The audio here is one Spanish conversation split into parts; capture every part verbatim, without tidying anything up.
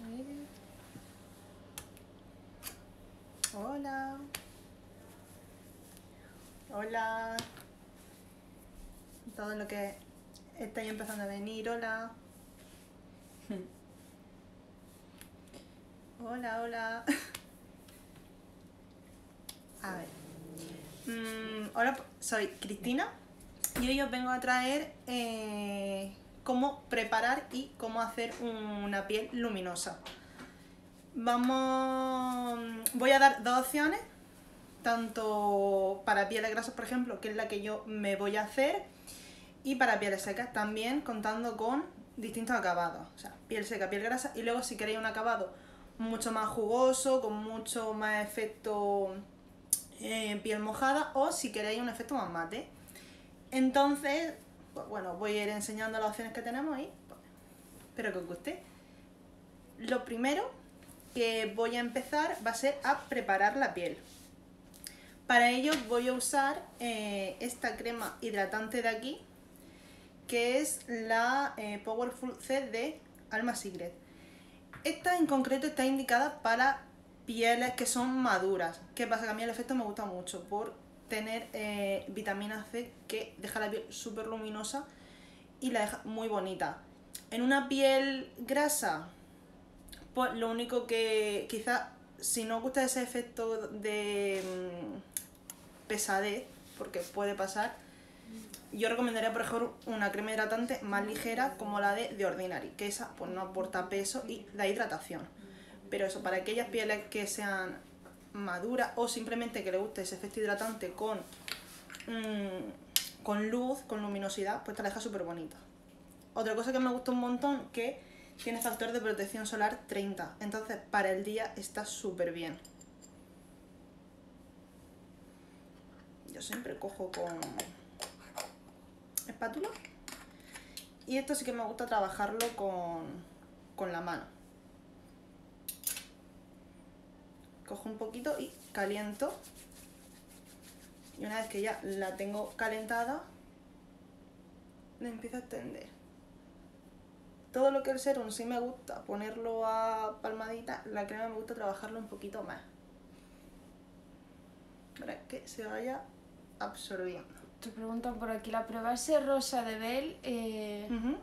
Hola. Hola. Todo lo que estáis empezando a venir, hola. Hola, hola. A ver. Mm, hola, soy Cristina y hoy os vengo a traer eh, cómo preparar y cómo hacer una piel luminosa. Vamos, voy a dar dos opciones, tanto para pieles grasas, por ejemplo, que es la que yo me voy a hacer, y para pieles secas también, contando con distintos acabados. O sea, piel seca, piel grasa, y luego si queréis un acabado mucho más jugoso, con mucho más efecto eh, piel mojada, o si queréis un efecto más mate. Entonces, pues bueno, voy a ir enseñando las opciones que tenemos y pues, espero que os guste. Lo primero que voy a empezar va a ser a preparar la piel. Para ello voy a usar eh, esta crema hidratante de aquí, que es la eh, Powerful C de Alma Secret. Esta en concreto está indicada para pieles que son maduras. ¿Qué pasa? Que a mí el efecto me gusta mucho por tener eh, vitamina C, que deja la piel súper luminosa y la deja muy bonita. En una piel grasa, pues lo único que quizás, si no os gusta ese efecto de mmm, pesadez, porque puede pasar, yo recomendaría por ejemplo una crema hidratante más ligera como la de The Ordinary, que esa pues no aporta peso y da hidratación. Pero eso, para aquellas pieles que sean maduras o simplemente que les guste ese efecto hidratante con, mmm, con luz, con luminosidad, pues te la deja súper bonita. Otra cosa que me gusta un montón, que tiene factor de protección solar treinta, entonces para el día está súper bien. Yo siempre cojo con espátula y esto sí que me gusta trabajarlo con, con la mano. Cojo un poquito y caliento, y una vez que ya la tengo calentada, le empiezo a extender. Todo lo que el serum sí me gusta ponerlo a palmadita, la crema me gusta trabajarlo un poquito más para que se vaya absorbiendo. Te preguntan por aquí, ¿la prueba es rosa de Bell eh, Uh-huh.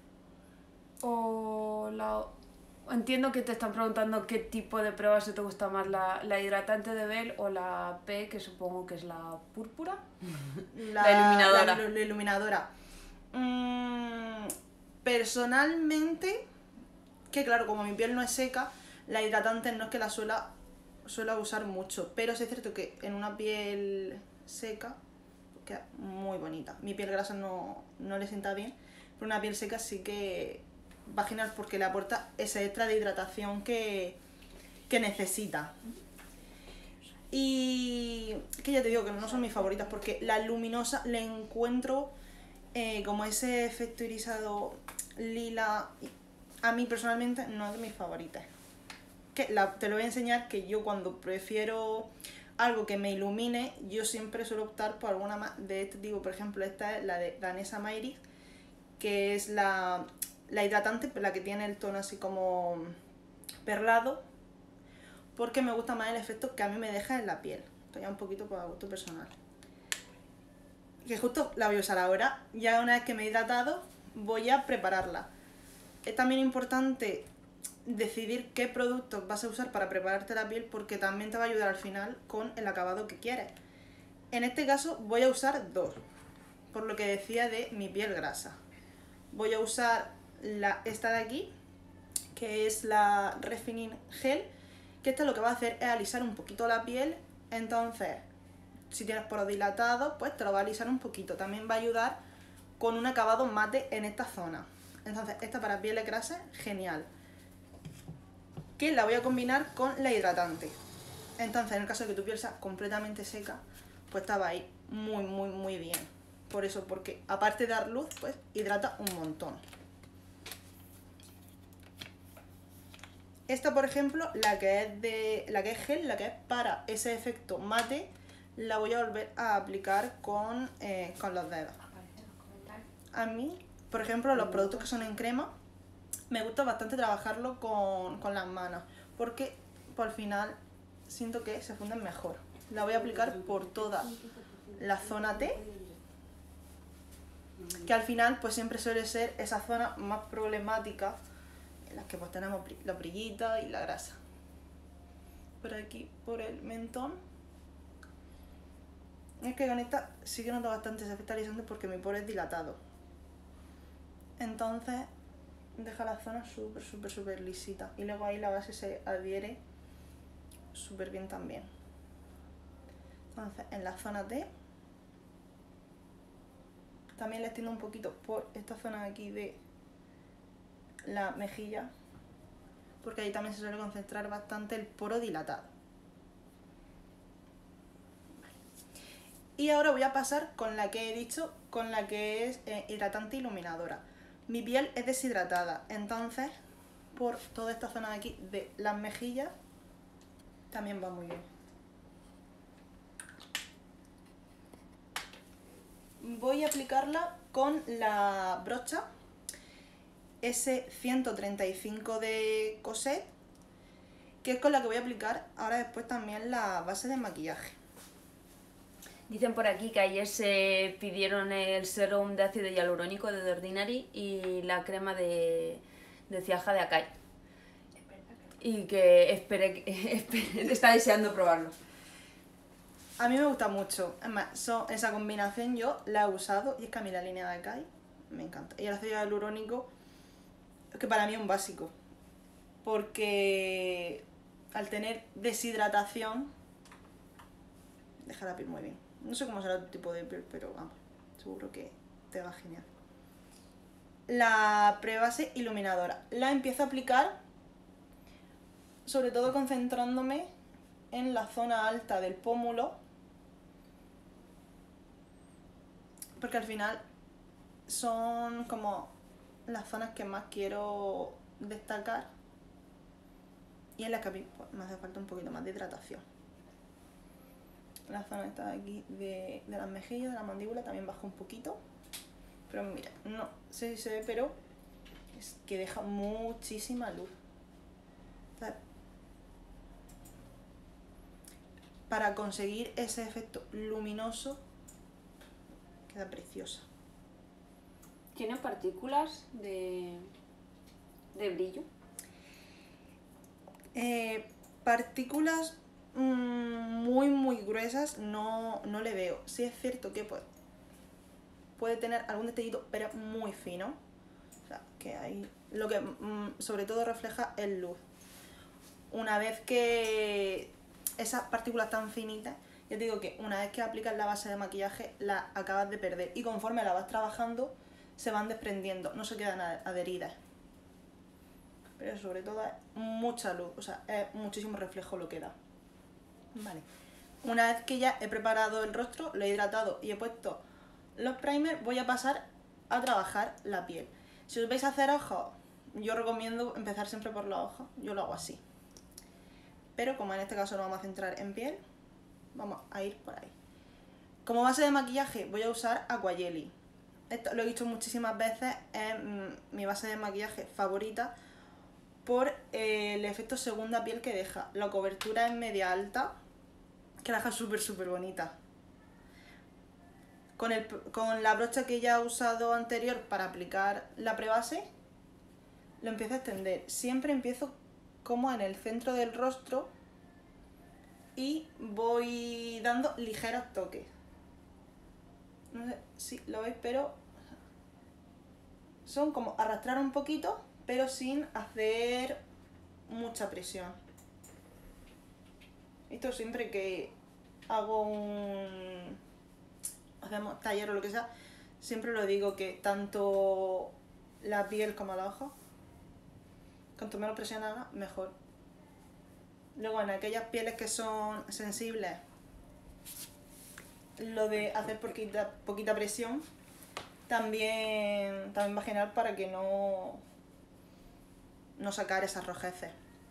o la...? Entiendo que te están preguntando qué tipo de prueba se te gusta más, la, la hidratante de Bell o la P, que supongo que es la púrpura. La, La iluminadora. La, la iluminadora. Mm, personalmente, que claro, como mi piel no es seca, la hidratante no es que la suela, suela usar mucho, pero sí es cierto que en una piel seca queda muy bonita. Mi piel grasa no, no le sienta bien, pero una piel seca sí que vaginal, porque le aporta ese extra de hidratación que, que necesita. Y que ya te digo que no son mis favoritas, porque la luminosa le encuentro eh, como ese efecto irisado lila, a mí personalmente no es de mis favoritas. Que la, te lo voy a enseñar, que yo cuando prefiero algo que me ilumine, yo siempre suelo optar por alguna más de este tipo. Por ejemplo, esta es la de Danessa Mairis, que es la, la hidratante, la que tiene el tono así como perlado, porque me gusta más el efecto que a mí me deja en la piel. Esto ya un poquito por gusto personal. Que justo la voy a usar ahora. Ya una vez que me he hidratado, voy a prepararla. Es también importante decidir qué productos vas a usar para prepararte la piel, porque también te va a ayudar al final con el acabado que quieres. En este caso voy a usar dos, por lo que decía de mi piel grasa. Voy a usar la, esta de aquí, que es la Refining Gel, que esta lo que va a hacer es alisar un poquito la piel. Entonces, si tienes poros dilatados, pues te lo va a alisar un poquito. También va a ayudar con un acabado mate en esta zona. Entonces, esta para pieles grasas, genial. Que la voy a combinar con la hidratante. Entonces, en el caso de que tu piel sea completamente seca, pues estaba ahí muy, muy, muy bien. Por eso, porque aparte de dar luz, pues hidrata un montón. Esta, por ejemplo, la que es de la que es gel, la que es para ese efecto mate, la voy a volver a aplicar con, eh, con los dedos. A mí, por ejemplo, los productos que son en crema, me gusta bastante trabajarlo con, con las manos, porque por final siento que se funden mejor. La voy a aplicar por toda la zona T, que al final pues siempre suele ser esa zona más problemática, en las que pues tenemos la brillita y la grasa. Por aquí, por el mentón. Es que con esta sí que noto bastante ese efecto alisante porque mi poro es dilatado. Entonces deja la zona súper, súper, súper lisita. Y luego ahí la base se adhiere súper bien también. Entonces en la zona T también le extiendo un poquito por esta zona de aquí de la mejilla, porque ahí también se suele concentrar bastante el poro dilatado. Y ahora voy a pasar con la que he dicho, con la que es eh, hidratante iluminadora. Mi piel es deshidratada, entonces por toda esta zona de aquí de las mejillas también va muy bien. Voy a aplicarla con la brocha ese ciento treinta y cinco de Cosette, que es con la que voy a aplicar ahora después también la base de maquillaje. Dicen por aquí que ayer se pidieron el serum de ácido hialurónico de The Ordinary y la crema de, de Ciaja de Akai. Y que espere, espere, está deseando probarlo. A mí me gusta mucho. Es más, son, esa combinación yo la he usado y es que a mí la línea de Akai me encanta. Y el ácido hialurónico es que para mí es un básico. Porque al tener deshidratación deja la piel muy bien. No sé cómo será tu tipo de piel, pero vamos, seguro que te va genial. La prebase iluminadora. La empiezo a aplicar sobre todo concentrándome en la zona alta del pómulo, porque al final son como las zonas que más quiero destacar y en las que a mí pues, me hace falta un poquito más de hidratación. La zona está aquí de, de las mejillas, de la mandíbula, también baja un poquito. Pero mira, no sé si se ve, pero es que deja muchísima luz. O sea, para conseguir ese efecto luminoso, queda preciosa. ¿Tiene partículas de, de brillo? Eh, partículas muy muy gruesas no, no le veo. Sí es cierto que pues, puede tener algún detallito, pero muy fino. O sea, que ahí lo que mm, sobre todo refleja es luz. Una vez que esas partículas tan finitas, ya te digo que una vez que aplicas la base de maquillaje la acabas de perder y conforme la vas trabajando se van desprendiendo, no se quedan adheridas. Pero sobre todo es mucha luz, o sea, es muchísimo reflejo lo que da. Vale. Una vez que ya he preparado el rostro, lo he hidratado y he puesto los primers, voy a pasar a trabajar la piel. Si os vais a hacer ojos, yo recomiendo empezar siempre por los ojos, yo lo hago así. Pero como en este caso nos vamos a centrar en piel, vamos a ir por ahí. Como base de maquillaje voy a usar Aquajelly. Esto lo he dicho muchísimas veces, es mi base de maquillaje favorita por el efecto segunda piel que deja. La cobertura es media alta, que la deja súper súper bonita. Con, el, con la brocha que ya he usado anterior para aplicar la prebase, lo empiezo a extender. Siempre empiezo como en el centro del rostro y voy dando ligeros toques. No sé si lo veis, pero son como arrastrar un poquito, pero sin hacer mucha presión. Esto siempre que hago un hacemos taller o lo que sea, siempre lo digo que tanto la piel como los ojos, cuanto menos presión haga, mejor. Luego en aquellas pieles que son sensibles, lo de hacer poquita, poquita presión también, también va a generar para que no, no sacar esas rojeces.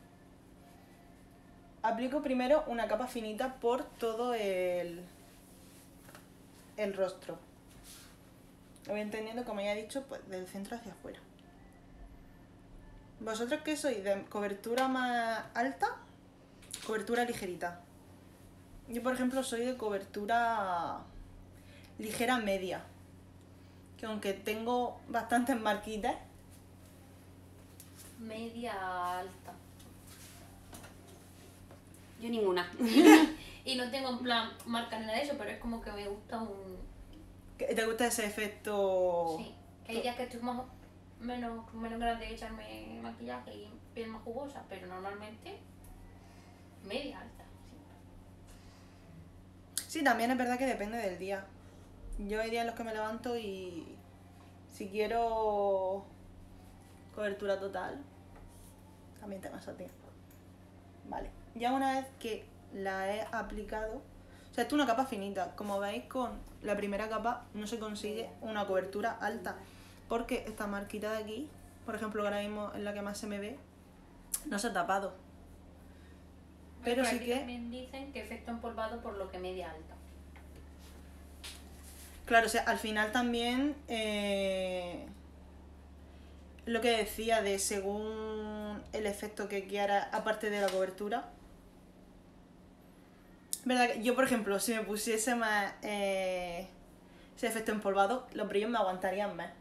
Aplico primero una capa finita por todo el, el rostro. Lo voy entendiendo, como ya he dicho, pues del centro hacia afuera. ¿Vosotros qué sois? ¿De cobertura más alta? ¿Cobertura ligerita? Yo, por ejemplo, soy de cobertura ligera media. Que aunque tengo bastantes marquitas, Media alta. Yo ninguna. Y no tengo en plan marca ni nada de eso, pero es como que me gusta un... ¿que ¿te gusta ese efecto? Sí, que hay días que estoy más, menos, menos ganas de echarme maquillaje y piel más jugosa, pero normalmente media alta. Sí. Sí, también es verdad que depende del día. Yo hay días en los que me levanto y si quiero cobertura total, también te vas a ti. Vale, ya una vez que la he aplicado, o sea, esto es una capa finita. Como veis, con la primera capa no se consigue una cobertura alta, porque esta marquita de aquí, por ejemplo, ahora mismo es la que más se me ve, no se ha tapado. Pero por sí aquí que... también dicen que efecto empolvado por lo que media alta. Claro, o sea, al final también eh, lo que decía de según el efecto que quiera, aparte de la cobertura. Verdad que yo, por ejemplo, si me pusiese más eh, ese efecto empolvado, los brillos me aguantarían más.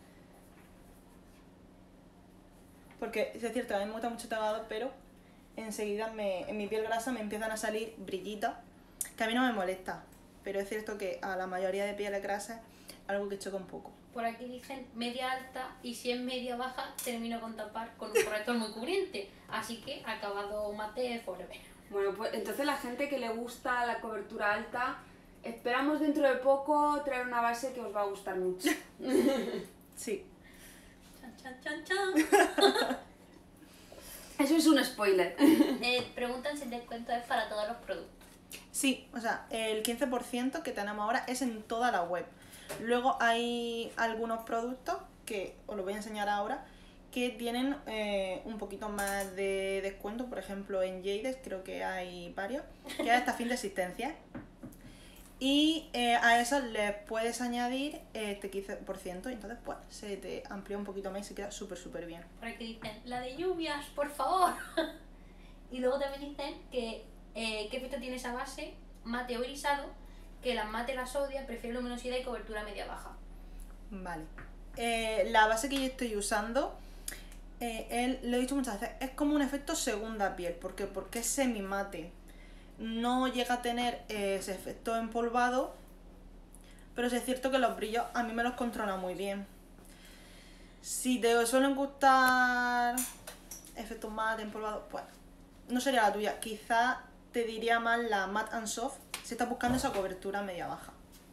Porque sí es cierto, a mí me gusta mucho el tapado, pero enseguida me, en mi piel grasa me empiezan a salir brillitos, que a mí no me molesta. Pero es cierto que a la mayoría de pieles grasas algo que choca un poco. Por aquí dicen media alta y si es media baja termino con tapar con un corrector muy cubriente. Así que acabado mate forever. Bueno, pues entonces la gente que le gusta la cobertura alta, esperamos dentro de poco traer una base que os va a gustar mucho. Sí. Chan, chan, chan, chan. Eso es un spoiler. Eh, preguntan si el descuento es para todos los productos. Sí, o sea, el quince por ciento que tenemos ahora es en toda la web. Luego hay algunos productos, que os los voy a enseñar ahora, que tienen eh, un poquito más de descuento. Por ejemplo, en Jades creo que hay varios, que hay hasta fin de existencia. Y eh, a eso les puedes añadir eh, este quince por ciento y entonces pues se te amplía un poquito más y se queda súper súper bien. Por aquí dicen, la de lluvias, por favor. Y luego también dicen que eh, qué efecto tiene esa base mate o irisado, que las mate las odia, prefiere luminosidad y cobertura media baja. Vale. Eh, la base que yo estoy usando, eh, él, lo he dicho muchas veces, es como un efecto segunda piel. ¿Por qué? Porque es semi mate. No llega a tener eh, ese efecto empolvado, pero sí es cierto que los brillos a mí me los controla muy bien. Si te suelen gustar efectos mate, empolvados, pues no sería la tuya. Quizá te diría más la Matte and Soft si estás buscando esa cobertura media baja.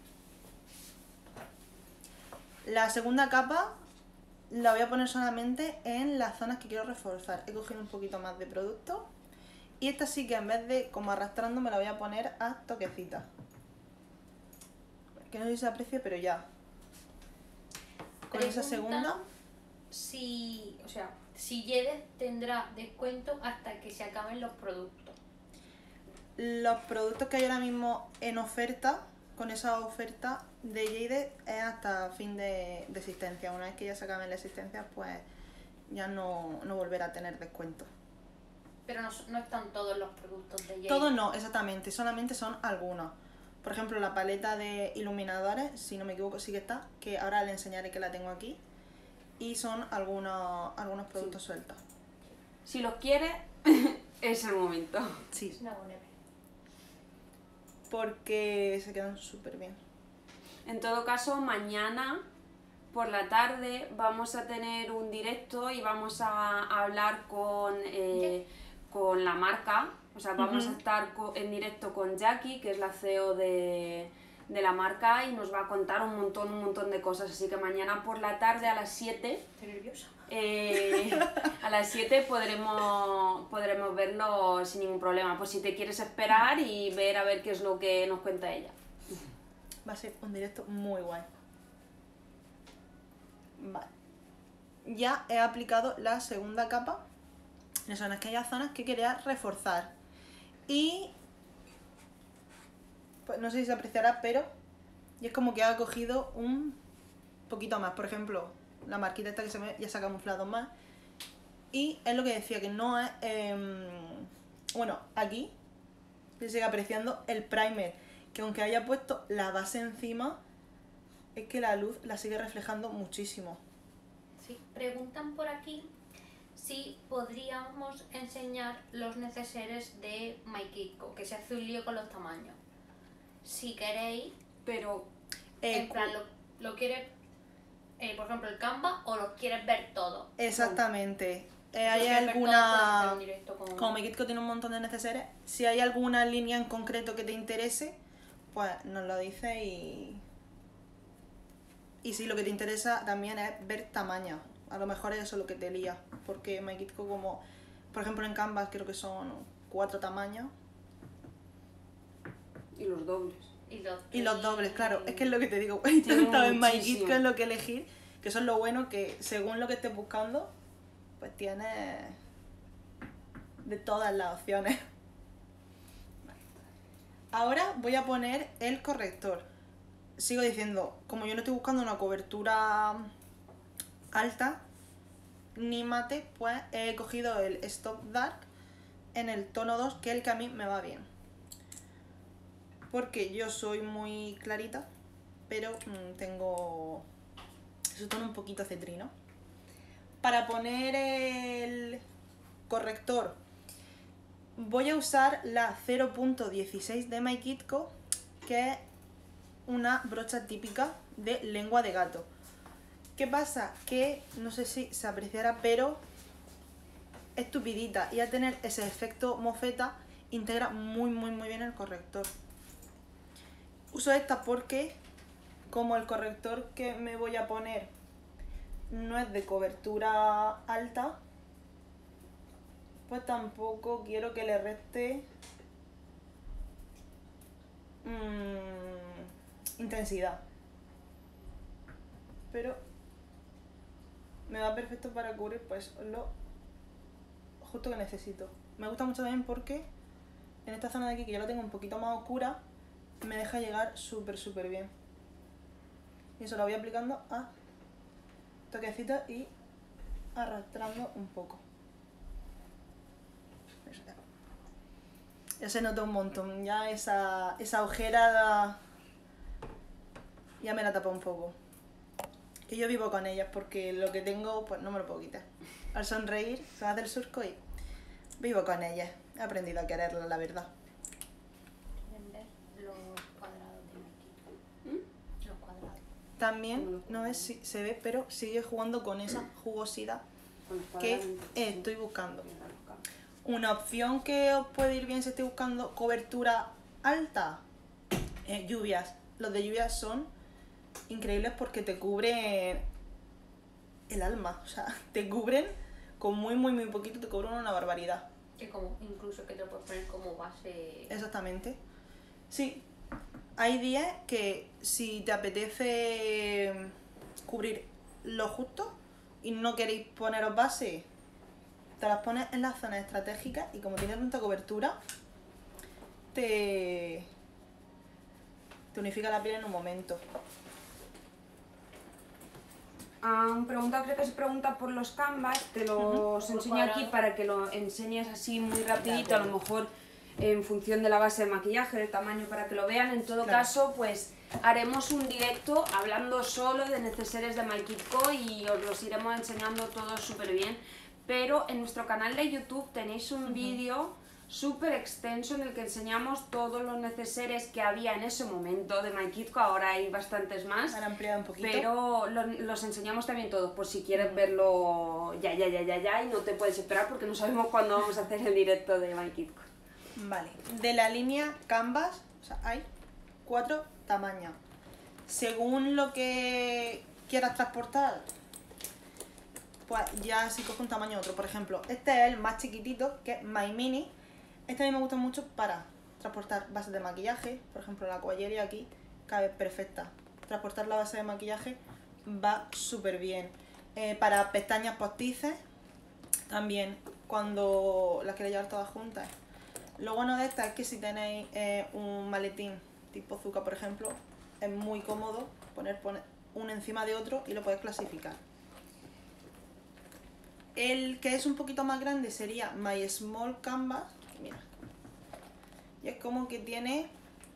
La segunda capa la voy a poner solamente en las zonas que quiero reforzar. He cogido un poquito más de producto y esta sí que en vez de como arrastrando me la voy a poner a toquecitas. Que no sé si se aprecia, pero ya. Con esa Preguntan segunda... Si, o sea, si Jedes tendrá descuento hasta que se acaben los productos. Los productos que hay ahora mismo en oferta, con esa oferta de Jade, es hasta fin de, de existencia. Una vez que ya se acaben la existencia, pues ya no, no volverá a tener descuento. Pero no, no están todos los productos de Jade. Todos no, exactamente, solamente son algunos. Por ejemplo, la paleta de iluminadores, si no me equivoco, sí que está, que ahora le enseñaré que la tengo aquí. Y son algunos, algunos productos Sí. sueltos. Si los quieres, es el momento. Sí, Es una buena idea. porque se quedan súper bien. En todo caso, mañana por la tarde vamos a tener un directo y vamos a, a hablar con, eh, con la marca. O sea, vamos Ujú. a estar co- en directo con Jackie, que es la C E O de, de la marca, y nos va a contar un montón, un montón de cosas. Así que mañana por la tarde a las siete, Estoy nerviosa. eh, a las siete podremos, podremos verlo sin ningún problema. Pues si te quieres esperar y ver a ver qué es lo que nos cuenta ella. Va a ser un directo muy guay. Vale. Ya he aplicado la segunda capa. Son aquellas zonas que quería reforzar. Y... pues no sé si se apreciará, pero... y es como que ha cogido un poquito más. Por ejemplo, la marquita esta que se me ya se ha camuflado más. Y es lo que decía, que no es... em, bueno, aquí se sigue apreciando el primer, que aunque haya puesto la base encima, es que la luz la sigue reflejando muchísimo. Sí, preguntan por aquí si podríamos enseñar los neceseres de MyKitco, que se hace un lío con los tamaños. Si queréis, Pero Eh, en plan, lo, lo quieres, eh, por ejemplo, el Canva, o lo quieres ver todo. Exactamente. Eh, Si ¿Hay quieres ver todo, podemos hacer alguna... un directo con- Como MyKitco tiene un montón de neceseres, si hay alguna línea en concreto que te interese, pues nos lo dices y... Y si lo que te interesa también es ver tamaños. A lo mejor es eso lo que te lía. Porque MyKitco, como por ejemplo en Canvas, creo que son cuatro tamaños. y los dobles. Y los, Y los dobles, claro. Es que es lo que te digo. Tiene Tanto en muchísimo. MyKitco es lo que elegir. Que eso es lo bueno, que según lo que estés buscando, pues tienes de todas las opciones. Ahora voy a poner el corrector. Sigo diciendo, como yo no estoy buscando una cobertura alta ni mate, pues he cogido el Stop Dark en el tono dos, que es el que a mí me va bien. Porque yo soy muy clarita, pero mm, tengo su tono un poquito cetrino. Para poner el corrector voy a usar la cero punto dieciséis de MyKitco, que es una brocha típica de lengua de gato. ¿Qué pasa? Que no sé si se apreciará, pero es tupidita, y al tener ese efecto mofeta integra muy muy muy bien el corrector. Uso esta porque, como el corrector que me voy a poner no es de cobertura alta, pues tampoco quiero que le reste mmm, intensidad. Pero me va perfecto para cubrir pues lo justo que necesito. Me gusta mucho también porque en esta zona de aquí, que ya la tengo un poquito más oscura, me deja llegar súper súper bien. Y eso lo voy aplicando a toquecitos y arrastrando un poco. Eso ya. Ya se nota un montón, ya esa, esa ojera ya me la tapa un poco. Que yo vivo con ellas porque lo que tengo pues no me lo puedo quitar. Al sonreír se me hace el surco y vivo con ellas. He aprendido a quererlas, la verdad. ¿Quieren ver los cuadrados de MyKitco? ¿Mm? Los cuadrados. También, no sé si se ve, pero sigue jugando con esa jugosidad Con los que cuadrados, estoy buscando. mira, los cambios. Una opción que os puede ir bien si estáis buscando cobertura alta, eh, lluvias. Los de lluvias son increíbles porque te cubren el alma. O sea, te cubren con muy, muy, muy poquito, te cubren una barbaridad. Que como, incluso que te lo puedes poner como base. Exactamente. Sí, hay días que si te apetece cubrir lo justo y no queréis poneros base, te las pones en las zonas estratégicas y como tiene tanta cobertura, te, te unifica la piel en un momento. Han preguntado, creo que se pregunta por los canvas, te los Por enseño aquí cuadrado. para que lo enseñes así muy rapidito, a lo mejor en función de la base de maquillaje, del tamaño, para que lo vean. En todo Claro. caso, pues haremos un directo hablando solo de neceseres de MyKitco y os los iremos enseñando todos súper bien. Pero en nuestro canal de YouTube tenéis un vídeo súper extenso en el que enseñamos todos los neceseres que había en ese momento de MyKitco. Ahora hay bastantes más. Han ampliado un poquito. Pero lo- los enseñamos también todos, por si quieres verlo ya, ya, ya, ya, ya, y no te puedes esperar porque no sabemos cuándo vamos a hacer el directo de MyKitco. Vale, de la línea Canvas, o sea, hay cuatro tamaños. Según lo que quieras transportar, pues ya si cojo un tamaño u otro. Por ejemplo, este es el más chiquitito, que es My Mini. Este a mí me gusta mucho para transportar bases de maquillaje. Por ejemplo, la cuellería aquí cabe perfecta. Transportar la base de maquillaje va súper bien. Eh, para pestañas postizas, también, cuando las queréis llevar todas juntas. Lo bueno de esta es que si tenéis eh, un maletín tipo Zucca, por ejemplo, es muy cómodo poner, poner uno encima de otro y lo podéis clasificar. El que es un poquito más grande sería My Small Canvas. Mira. Y es como que tiene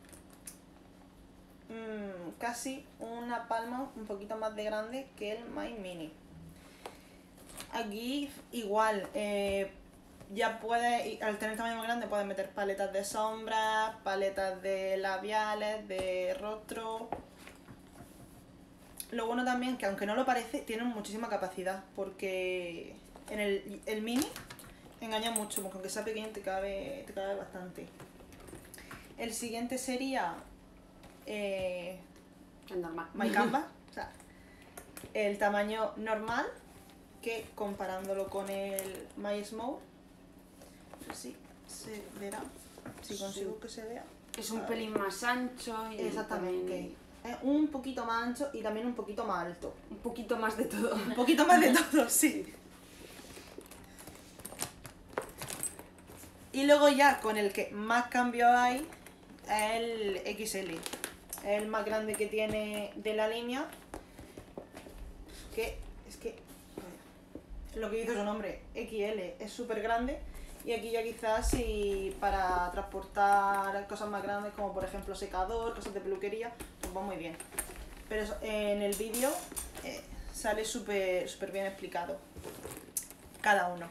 mmm, casi una palma un poquito más de grande que el My Mini. Aquí igual, eh, ya puedes, al tener tamaño más grande, puedes meter paletas de sombras, paletas de labiales, de rostro. Lo bueno también que aunque no lo parece, tienen muchísima capacidad, porque en el, el mini engaña mucho, porque aunque sea pequeño te cabe, te cabe bastante. El siguiente sería eh, Es normal. My Canvas, o sea, el tamaño normal, que comparándolo con el My Small, no sé si se verá, si consigo Sí. que se vea. Es un A ver. pelín más ancho y Exactamente. también Es un poquito más ancho y también un poquito más alto. un poquito más de todo. Un poquito más de todo, sí. Y luego ya con el que más cambio hay es el equis ele. Es el más grande que tiene de la línea. Que es que lo que dice su nombre, equis ele, es súper grande. Y aquí ya quizás si para transportar cosas más grandes como por ejemplo secador, cosas de peluquería, pues va muy bien. Pero eso, en el vídeo eh, sale súper súper bien explicado cada uno.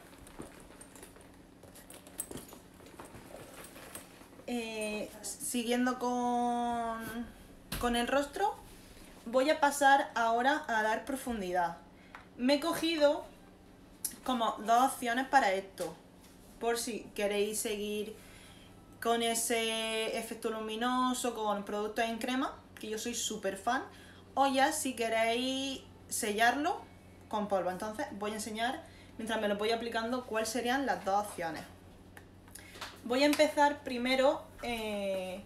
Eh, siguiendo con, con el rostro, voy a pasar ahora a dar profundidad. Me he cogido como dos opciones para esto, por si queréis seguir con ese efecto luminoso, con productos en crema, que yo soy súper fan, o ya si queréis sellarlo con polvo. Entonces voy a enseñar, mientras me lo voy aplicando, cuáles serían las dos opciones. Voy a empezar primero eh,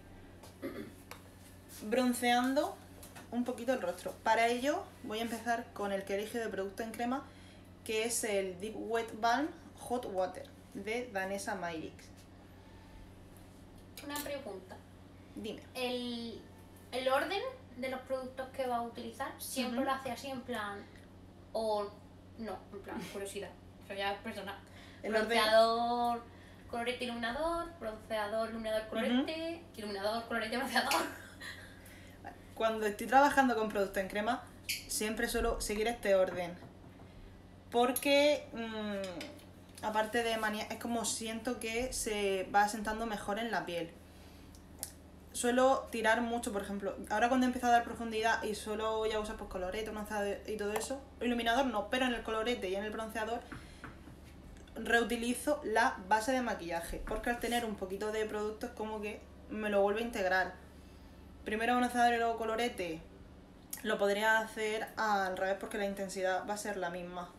bronceando un poquito el rostro. Para ello voy a empezar con el que elige de producto en crema, que es el Deep Wet Balm Hot Water de Danessa Myricks. Una pregunta. Dime. El, el orden de los productos que va a utilizar siempre Ujú. lo hace así en plan. O no, en plan, curiosidad. Eso ya es personal. El orden- Bronceador, colorete, iluminador, bronceador, iluminador, colorete, iluminador, colorete, bronceador. Cuando estoy trabajando con producto en crema, siempre suelo seguir este orden. Porque, mmm, aparte de manía, es como siento que se va asentando mejor en la piel. Suelo tirar mucho, por ejemplo, ahora cuando he empezado a dar profundidad y solo voy a usar pues colorete, bronceador y todo eso, iluminador no, pero en el colorete y en el bronceador reutilizo la base de maquillaje, porque al tener un poquito de producto es como que me lo vuelve a integrar. Primero bronceador y luego colorete, lo podría hacer al revés porque la intensidad va a ser la misma.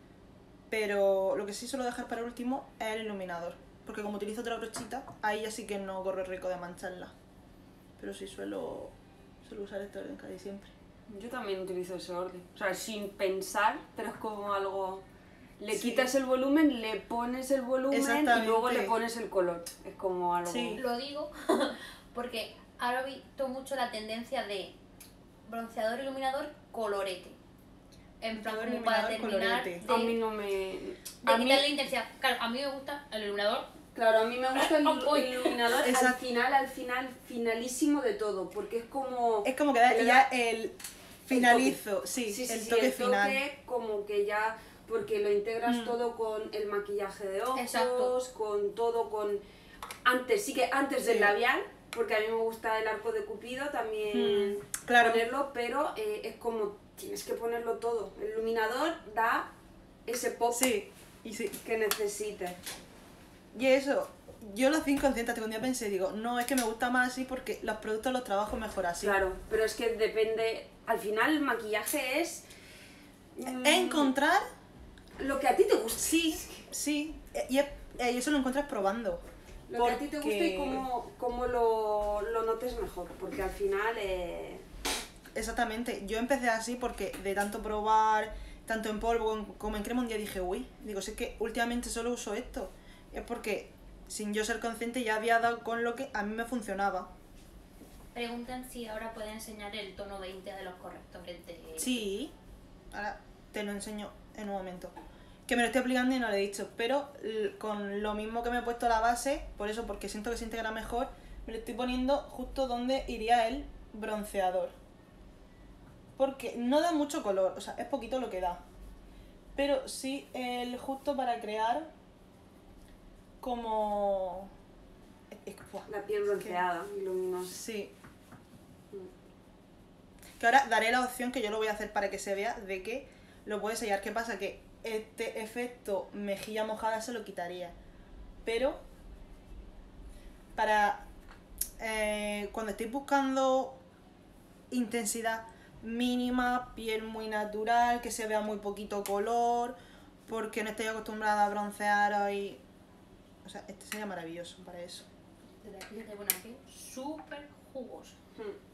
Pero lo que sí suelo dejar para último es el iluminador, porque como utilizo otra brochita, ahí ya sí que no corre el riesgo de mancharla. Pero sí suelo, suelo usar este orden casi siempre. Yo también utilizo ese orden. O sea, sin pensar, pero es como algo... Le Sí. quitas el volumen, le pones el volumen y Exactamente. luego le pones el color. Es como algo... Sí. Lo digo porque ahora he visto mucho la tendencia de bronceador, iluminador, colorete. En plan, Bronceador, como para iluminador, terminar colorete. de, A mí no me... de A mí, quitarle intensidad. Claro, a mí me gusta el iluminador. claro, a mí me gusta el, Uy. el iluminador al Exacto. final, al final, finalísimo de todo, porque es como... Es como que da Le ya da el finalizo, sí, Sí, sí, el sí, toque el final. toque como que ya, porque lo integras Mm. todo con el maquillaje de ojos, Exacto. con todo, con... Antes, sí que antes del Sí. labial, porque a mí me gusta el arco de Cupido también Mm, claro. ponerlo, pero eh, es como, tienes que ponerlo todo. El iluminador da ese pop Sí, y sí. que necesites. Y eso, yo lo hacía inconsciente hasta que un día pensé, digo, no, es que me gusta más así porque los productos los trabajo mejor así. Claro, pero es que depende, al final el maquillaje es... mm, Encontrar, lo que a ti te gusta. sí, sí, y, es- y eso lo encuentras probando. Lo que a ti te gusta y Porque- cómo, cómo lo, lo notes mejor, porque al final... Eh... Exactamente, yo empecé así porque de tanto probar, tanto en polvo como en- como en crema, un día dije, uy, digo, si es que últimamente solo uso esto. Es porque, sin yo ser consciente, ya había dado con lo que a mí me funcionaba. Preguntan si ahora puede enseñar el tono veinte de los correctores de... Sí, ahora te lo enseño en un momento. que me lo estoy aplicando y no lo he dicho, pero l- con lo mismo que me he puesto la base, por eso, porque siento que se integra mejor, me lo estoy poniendo justo donde iría el bronceador. Porque no da mucho color, o sea, es poquito lo que da. Pero sí el justo para crear como... es que, buah, La piel bronceada y luminosa. sí. Que ahora daré la opción, que yo lo voy a hacer para que se vea, de que lo puedes sellar. ¿Qué pasa? Que este efecto mejilla mojada se lo quitaría. Pero para eh, cuando estéis buscando intensidad mínima, piel muy natural, que se vea muy poquito color, porque no estéis acostumbrada a broncear y... O sea, este sería maravilloso para eso. De la piel de buena piel, súper jugoso. Mm.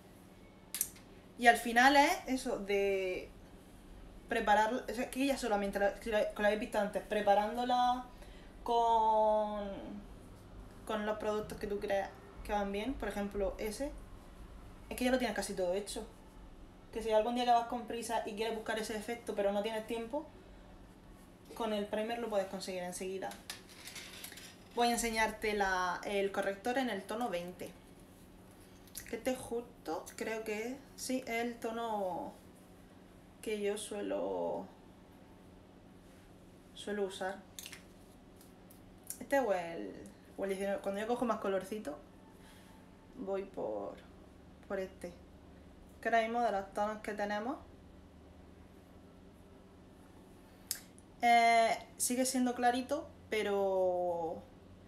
Y al final es eso de preparar, es que ya solamente, la- si la- que lo habéis visto antes, preparándola con, con los productos que tú creas que van bien, por ejemplo ese, es que ya lo tienes casi todo hecho. Que si algún día que vas con prisa y quieres buscar ese efecto pero no tienes tiempo, con el primer lo puedes conseguir enseguida. Voy a enseñarte la, el corrector en el tono veinte. Que este justo, creo que es, sí, es el tono que yo suelo suelo usar. Este o el, o el diecinueve. Cuando yo cojo más colorcito, voy por, por este. Que ahora mismo de los tonos que tenemos, eh, sigue siendo clarito, pero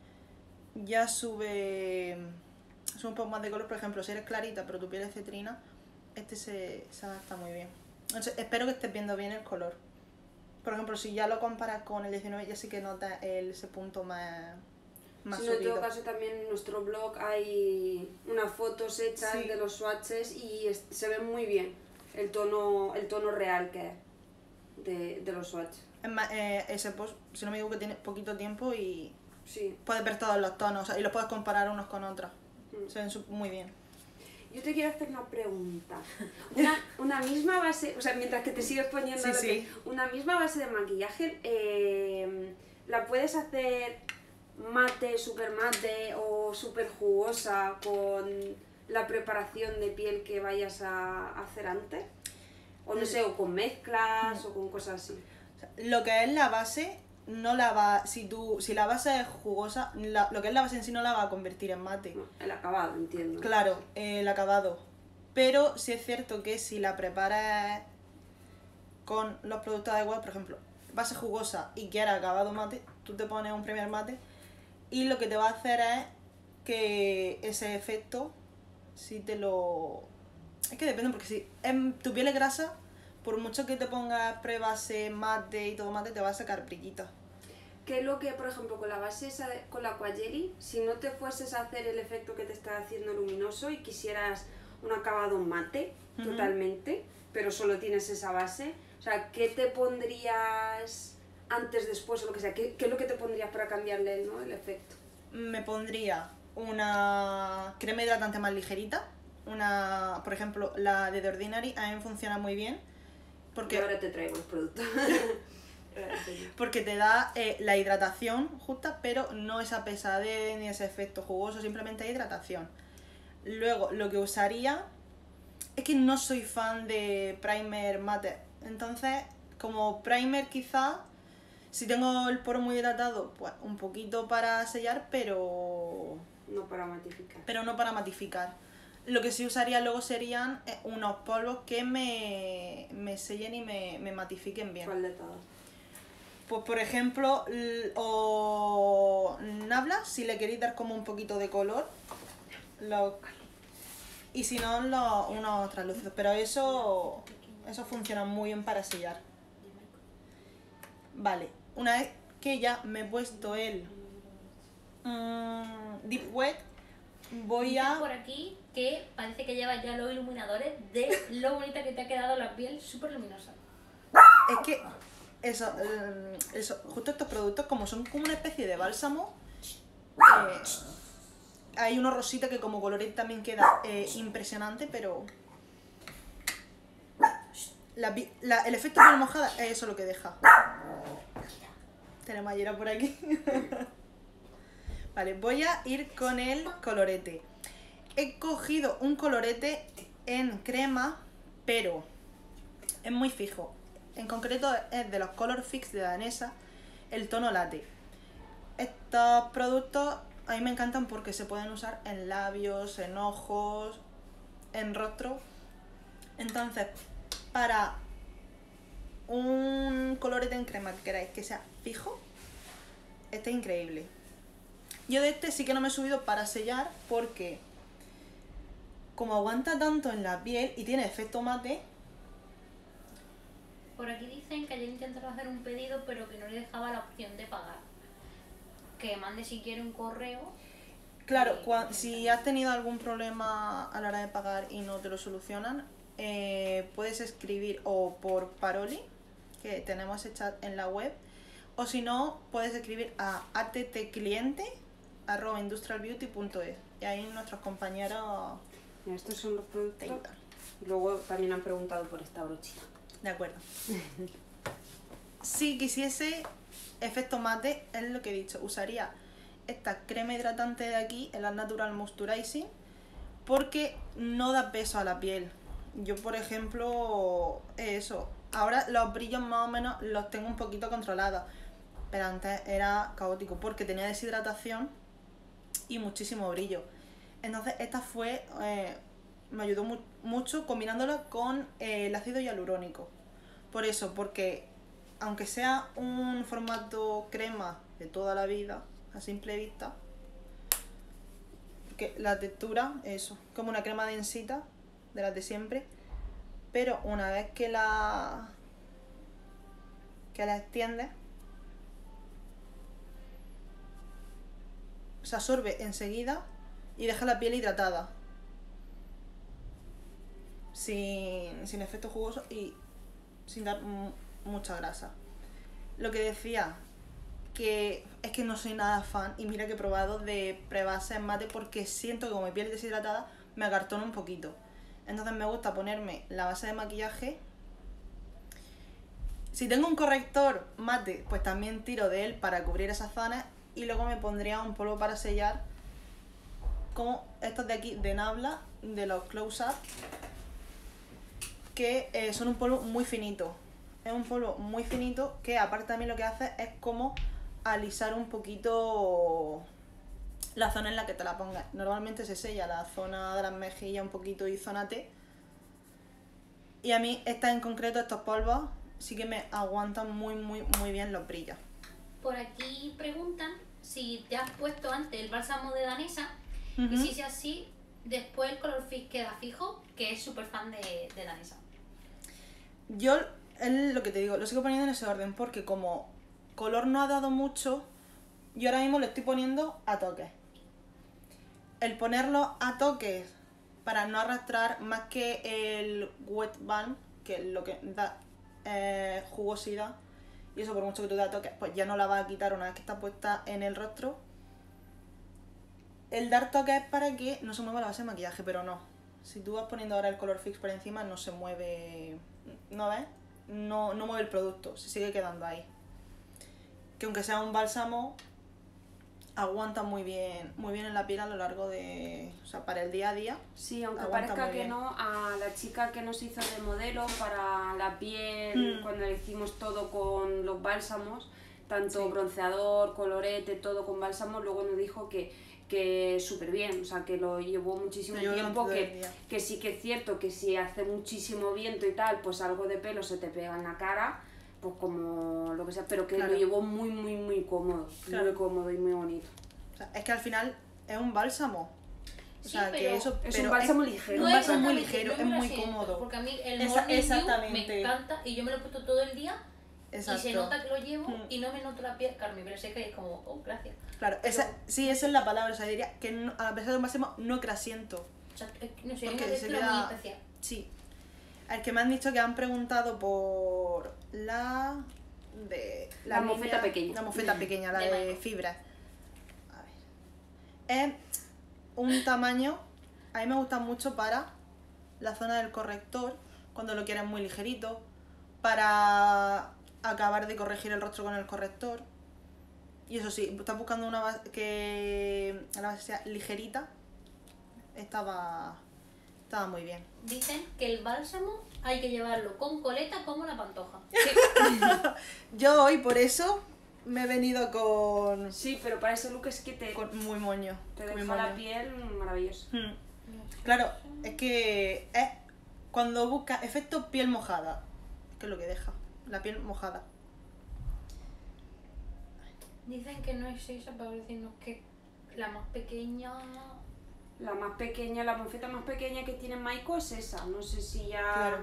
ya sube... es un poco más de color. Por ejemplo, si eres clarita pero tu piel es cetrina, este se, se adapta muy bien. Entonces, espero que estés viendo bien el color. Por ejemplo, si ya lo comparas con el diecinueve, ya sí que notas el, ese punto más, más Si no, en subido. todo caso también en nuestro blog hay unas fotos hechas Sí. de los swatches y es- se ve muy bien el tono, el tono real que es de, de los swatches. Es más, eh, ese post, si no me equivoco, tiene poquito tiempo y Sí. puedes ver todos los tonos, o sea, y los puedes comparar unos con otros. Mm. Se ven su- muy bien. Yo te quiero hacer una pregunta. Una, una misma base, o sea, mientras que te sigues poniendo Sí, lo que- sí. una misma base de maquillaje, eh, ¿la puedes hacer mate, super mate o super jugosa con la preparación de piel que vayas a hacer antes? O no sé, o con mezclas o con cosas así. O sea, lo que es la base, no la va, si tú, si la base es jugosa, la- lo que es la base en sí no la va a convertir en mate. No, el acabado, entiendo. Claro, eh, el acabado. Pero sí es cierto que si la preparas con los productos adecuados, por ejemplo, base jugosa y quieres acabado mate, tú te pones un primer mate y lo que te va a hacer es que ese efecto, si te lo... Es que depende, porque si en tu piel es grasa, por mucho que te pongas pre-base mate y todo mate, te va a sacar brillitos. ¿Qué es lo que, por ejemplo, con la base esa de- con la Aquajelly, si no te fueses a hacer el efecto que te está haciendo luminoso y quisieras un acabado mate Ujú. totalmente, pero solo tienes esa base, o sea, ¿qué te pondrías antes, después o lo que sea? ¿Qué, qué es lo que te pondrías para cambiarle, ¿no?, el efecto? Me pondría una crema hidratante más ligerita. Una, por ejemplo, la de The Ordinary a mí me funciona muy bien. Porque Porque, ahora te traigo los productos. porque te da eh, la hidratación justa, pero no esa pesadez ni ese efecto jugoso, simplemente hidratación. Luego, lo que usaría es que no soy fan de primer mate. Entonces, como primer quizá, si tengo el poro muy hidratado, pues un poquito para sellar, pero, No para matificar. pero no para matificar. Lo que sí usaría luego serían eh, unos polvos que me, me sellen y me, me matifiquen bien. ¿Cuál de todos? Pues por ejemplo, l- o Nabla, si le queréis dar como un poquito de color. Lo- y si no, lo- unos translúcidos. Pero eso, eso funciona muy bien para sellar. Vale, una vez que ya me he puesto el mm, Deep Wet, voy Dicen a... por aquí que parece que llevas ya los iluminadores de lo bonita que te ha quedado la piel, súper luminosa. Es que eso, eh, eso, justo estos productos, como son como una especie de bálsamo, eh, hay uno rosita que como colorete también queda eh, impresionante, pero la pi- la- el efecto piel mojada es eso lo que deja. Tenemos a Yera por aquí. Vale, voy a ir con el colorete. He cogido un colorete en crema, pero es muy fijo. En concreto es de los Color Fix de Danesa, el tono latte. Estos productos a mí me encantan porque se pueden usar en labios, en ojos, en rostro. Entonces, para un colorete en crema que queráis que sea fijo, este es increíble. Yo de este sí que no me he subido para sellar porque como aguanta tanto en la piel y tiene efecto mate. Por aquí dicen que ayer intentaron hacer un pedido pero que no le dejaba la opción de pagar. Que mande si quiere un correo. Claro, y- cua- si has tenido algún problema a la hora de pagar y no te lo solucionan, eh, puedes escribir o por Paroli, que tenemos ese chat en la web, o si no, puedes escribir a attcliente arroba industrialbeauty punto es y ahí nuestros compañeros Mira, estos son los te productos. ayudan. Luego también han preguntado por esta brochita. De acuerdo. Si quisiese efecto mate, es lo que he dicho, usaría esta crema hidratante de aquí, el Natural Moisturizing, porque no da peso a la piel. Yo, por ejemplo, eso, ahora los brillos más o menos los tengo un poquito controlados, pero antes era caótico porque tenía deshidratación y muchísimo brillo. Entonces esta fue, eh, me ayudó mu- mucho combinándolo con eh, el ácido hialurónico. Por eso, porque aunque sea un formato crema de toda la vida, a simple vista, que la textura, eso, como una crema densita, de las de siempre, pero una vez que la que la extiendes, se absorbe enseguida y deja la piel hidratada, sin, sin efecto jugoso y sin dar mu- mucha grasa. Lo que decía, que es que no soy nada fan, y mira que he probado de prebases mate porque siento que como mi piel es deshidratada me acartona un poquito. Entonces me gusta ponerme la base de maquillaje. Si tengo un corrector mate, pues también tiro de él para cubrir esas zonas y luego me pondría un polvo para sellar como estos de aquí de Nabla, de los Close Up, que eh, son un polvo muy finito. Es un polvo muy finito que aparte también lo que hace es como alisar un poquito la zona en la que te la pongas. Normalmente se sella la zona de las mejillas un poquito y zona T. Y a mí esta en concreto, estos polvos, sí que me aguantan muy muy muy bien los brillos. Por aquí preguntan si te has puesto antes el bálsamo de Danesa Ujú. y si es así, después el color fix queda fijo, que es súper fan de, de Danesa. Yo, es lo que te digo, lo sigo poniendo en ese orden porque como color no ha dado mucho, yo ahora mismo lo estoy poniendo a toques. El ponerlo a toques para no arrastrar más que el wet balm, que es lo que da eh, jugosidad, y eso por mucho que tú das toques, pues ya no la vas a quitar una vez que está puesta en el rostro. El dar toques es para que no se mueva la base de maquillaje, pero no. Si tú vas poniendo ahora el color fix por encima, no se mueve, ¿no ves? No, no mueve el producto, se sigue quedando ahí. Que aunque sea un bálsamo, aguanta muy bien, muy bien en la piel a lo largo de, o sea, para el día a día. Sí, aunque Aguanta parezca muy que bien. no, a la chica que nos hizo de modelo para la piel, Mm. cuando le hicimos todo con los bálsamos, tanto Sí. bronceador, colorete, todo con bálsamos, luego nos dijo que, que súper bien, o sea, que lo llevó muchísimo Lo llevó tiempo, durante todo el que, día. que sí que es cierto que si hace muchísimo viento y tal, pues algo de pelo se te pega en la cara, pues como lo que sea, pero que Claro. lo llevó muy, muy, muy cómodo, Claro. muy cómodo y muy bonito. O sea, es que al final es un bálsamo. O Sí, sea, que pero eso, es pero un bálsamo ligero. Es un No bálsamo muy exactamente, ligero, no es me lo muy siento, cómodo. Porque a mí el Esa- Morning Dew exactamente. me encanta y yo me lo he puesto todo el día Exacto. y se nota que lo llevo Mm. y no me noto la piel, claro, mi piel seca y es como, oh, gracias. Claro, Pero- esa, sí, esa es la palabra. O sea, diría que no- a pesar de un bálsamo no crasiento. O sea, es que no sé, Porque es una se textura queda- muy especial. Sí. Al que me han dicho que han preguntado por la de La mofeta pequeña. La mofeta pequeña, la De de, Maicon. fibra. A ver. Es un tamaño, a mí me gusta mucho para la zona del corrector, cuando lo quieres muy ligerito, para acabar de corregir el rostro con el corrector. Y eso sí, estás buscando una base que la base sea ligerita. Estaba, estaba muy bien. Dicen que el bálsamo hay que llevarlo con coleta como la pantoja. Yo hoy por eso me he venido con, Sí, pero para ese look es que te, con muy moño. te muy deja la moño. piel maravillosa. Hmm. Claro, es que es cuando busca efecto piel mojada, que es lo que deja, la piel mojada. Dicen que no es esa para decirnos que la más pequeña... La más pequeña, la mofeta más pequeña que tiene Maiko es esa. No sé si ya... Claro.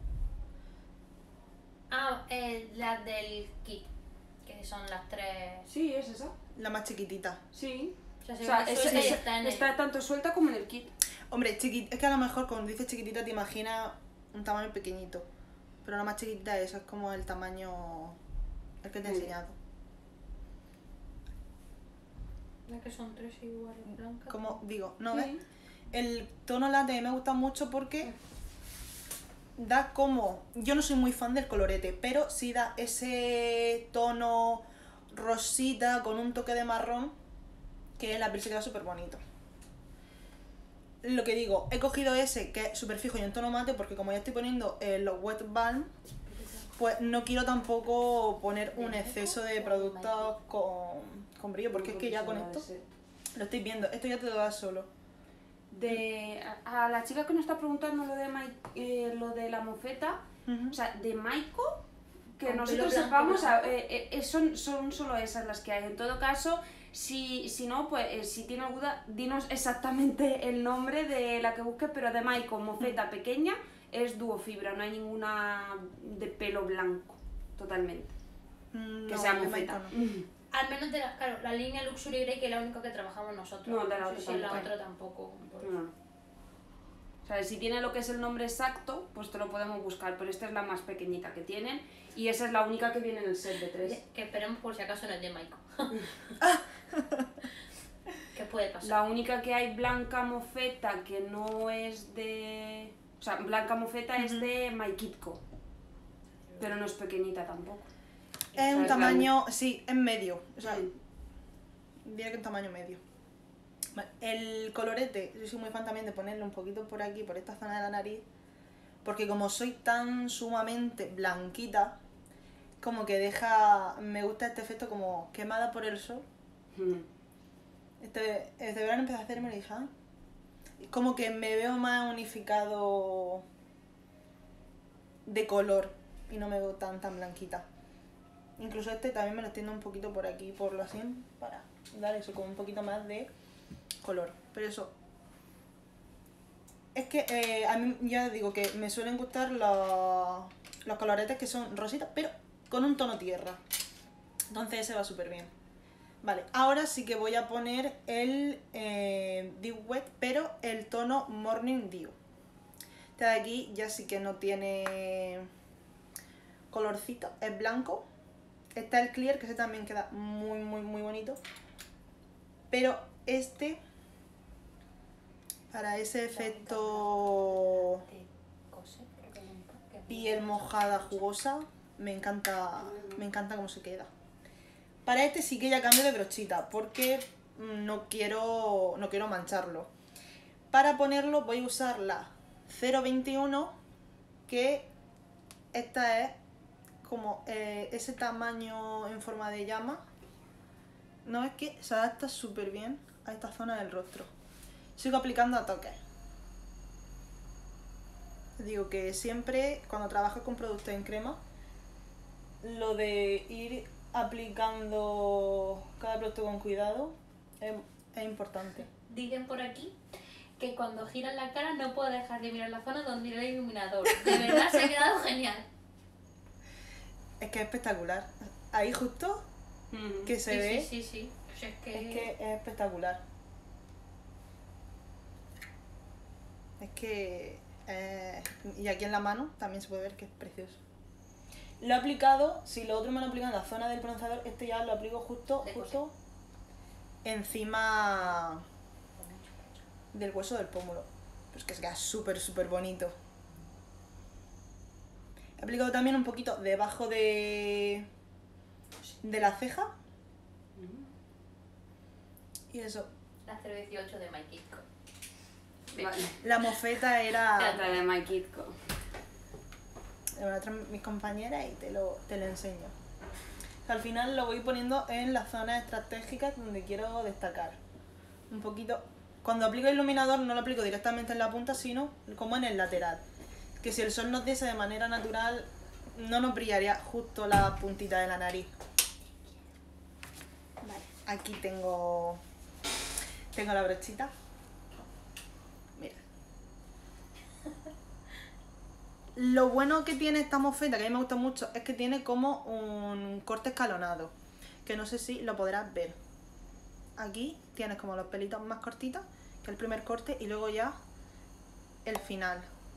Ah, eh, las del kit, que son las tres... Sí, es esa. La más chiquitita. Sí. O sea, O se sea, ve es- suelta y es- está en el- está tanto suelta como en el kit. Hombre, chiquit, es que a lo mejor cuando dices chiquitita te imaginas un tamaño pequeñito. Pero la más chiquitita es eso, es como el tamaño el que te he Mm. enseñado. Ya que son tres iguales blancas. Como digo, ¿no Sí. ves? El tono latte me gusta mucho porque da como... Yo no soy muy fan del colorete, pero sí da ese tono rosita con un toque de marrón que en la piel se queda súper bonito. Lo que digo, he cogido ese que es súper fijo y en tono mate porque como ya estoy poniendo eh, los wet balm, pues no quiero tampoco poner un exceso de productos con, con brillo, porque es que ya con esto lo estáis viendo, esto ya te lo da solo. De, a, a la chica que nos está preguntando lo de, Mai- eh, lo de la mofeta, Ujú. o sea, de Maiko, que Con nosotros pelo blanco, sepamos, a- blanco. eh, eh, son, son solo esas las que hay. En todo caso, si, si no, pues eh, si tienes duda, dinos exactamente el nombre de la que busques, pero de Maiko, mofeta pequeña, es duofibra, no hay ninguna de pelo blanco, totalmente. Mm, Que no, sea de mofeta. Maiko Al menos de la, claro, la línea Luxury Grey, que es la única que trabajamos nosotros. No, de la sé otra si la tampoco. otra tampoco. por- No. O sea, si tiene lo que es el nombre exacto, pues te lo podemos buscar, pero esta es la más pequeñita que tienen y esa es la única que viene en el set de tres. Que esperemos por si acaso no es de Maiko. ¿Qué puede pasar? La única que hay blanca mofeta que no es de... O sea, blanca mofeta es de My Kitco, pero no es pequeñita tampoco. Es O sea, un es tamaño, sí, es medio, o sea, Sí. diría que un tamaño medio. Vale, el colorete, yo soy muy fan también de ponerle un poquito por aquí, por esta zona de la nariz, porque como soy tan sumamente blanquita, como que deja, me gusta este efecto como quemada por el sol. Mm. Este, este verano empecé a hacerme y dije, "Ay", como que me veo más unificado de color y no me veo tan tan blanquita. Incluso este también me lo extiendo un poquito por aquí, por la sien, para dar eso, como un poquito más de color. Pero eso, es que eh, a mí ya digo que me suelen gustar los, los coloretes que son rositas, pero con un tono tierra. Entonces ese va súper bien. Vale, ahora sí que voy a poner el eh, Dew Wet, pero el tono Morning Dew. Este de aquí ya sí que no tiene colorcito, es blanco. Está el Clear, que ese también queda muy, muy, muy bonito. Pero este, para ese efecto De coser, creo que nunca, que es piel muy- mojada, jugosa, me encanta, me encanta cómo se queda. Para este sí que ya cambio de brochita, porque mm, no quiero, no quiero mancharlo. Para ponerlo voy a usar la cero veintiuno, que esta es como eh, ese tamaño en forma de llama. No, es que se adapta súper bien a esta zona del rostro. Sigo aplicando a toques. Digo que siempre cuando trabajas con productos en crema, lo de ir aplicando cada producto con cuidado es, es importante. Dicen por aquí que cuando giras la cara no puedo dejar de mirar la zona donde irá el iluminador. De verdad se ha quedado genial. Es que es espectacular. Ahí justo Mm. que se sí, ve, sí, sí, sí. Pues es que... es que es espectacular. Es que... eh, y aquí en la mano también se puede ver que es precioso. Lo he aplicado, si lo otro me lo aplican en la zona del bronceador, este ya lo aplico justo, De justo encima del hueso del pómulo. Pues que se queda súper, súper bonito. He aplicado también un poquito debajo de, de la ceja. Y eso. La cero dieciocho de My Kitco. Vale. La mofeta era Trata de My Kitco. me la traen mis compañeras y te lo, te lo enseño. Al final lo voy poniendo en las zonas estratégicas donde quiero destacar. Un poquito. Cuando aplico el iluminador no lo aplico directamente en la punta, sino como en el lateral. Que si el sol nos diese de manera natural, no nos brillaría justo la puntita de la nariz. Vale, aquí tengo, tengo la brochita. Mira. Lo bueno que tiene esta mofeta, que a mí me gusta mucho, es que tiene como un corte escalonado. Que no sé si lo podrás ver. Aquí tienes como los pelitos más cortitos, que el primer corte, y luego ya el final.